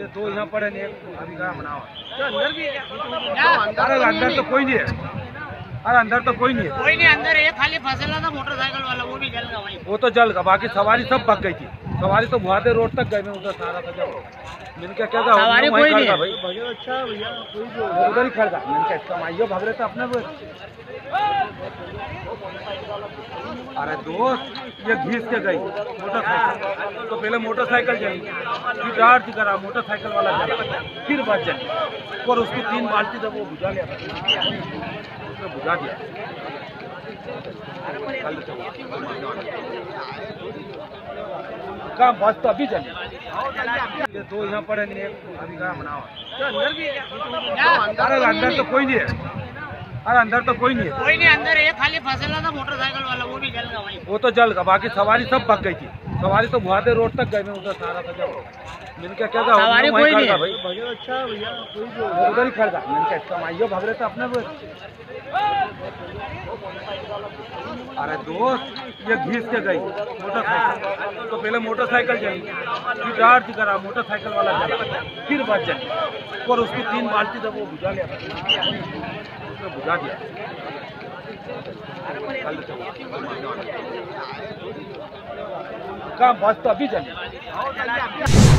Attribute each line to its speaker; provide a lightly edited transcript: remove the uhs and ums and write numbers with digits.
Speaker 1: ये दो यहाँ पड़े नहीं, अभी कहाँ बनाओ।
Speaker 2: अंदर भी है
Speaker 1: अरे अंदर तो कोई नहीं है, अरे अंदर तो कोई नहीं है।
Speaker 2: कोई नहीं अंदर है, खाली फंसेला था मोटरसाइकिल वाला, वो भी जल गया वहीं।
Speaker 1: वो तो जल गया, बाकी सवारी सब भाग गई थी। सवारी तो मुहादे रोड तक गए, मैं उधर सारा था जब मैंने क्या
Speaker 2: सवारी कोई नहीं है
Speaker 1: भाई। अच्छा भैया उधर ही खड़ा, मैंने क्या इसका माइयो भाग रहे थे अपने को। अरे दोस्त ये घीस के गई मोटरसाइकिल, तो पहले मोटरसाइकिल जली, फिर डार्ट करा, मोटरसाइकिल वाला जला, फिर बस जली, और उसकी 3 बाल्टी जब वो बुझा लिया, उसने बुझा दिया। कहाँ बस तो अभी चली, ये दो यहाँ पड़े नहीं, अभी कहाँ बनाओ।
Speaker 2: अंदर भी है
Speaker 1: अरे अंदर तो कोई नहीं है, अरे अंदर तो कोई नहीं है।
Speaker 2: कोई नहीं अंदर है, खाली फंसेला था मोटरसाइकिल वाला, वो भी जल गया वहीं।
Speaker 1: वो तो जल गया, बाकी सवारी सब भाग गई थी। सवारी तो मुहादे रोड तक गए, मैं उधर सारा था जब मैंने क्या
Speaker 2: सवारी कोई नहीं है
Speaker 1: भाई। अच्छा भैया उधर ही खड़ा, मैंने क्या इसका माइयो भाग रहे थे अपने को। अरे दोस्त ये घीस के गई मोटरसाइकिल, तो पहले मोटरसाइकिल जली, फिर डार्ट करा, मोटरसाइकिल वाला जला, फिर बस जली, और उसकी 3 बाल्टी जब वो बुझा लिया, उसने बुझा दिया। कहाँ बस तो अभी चली।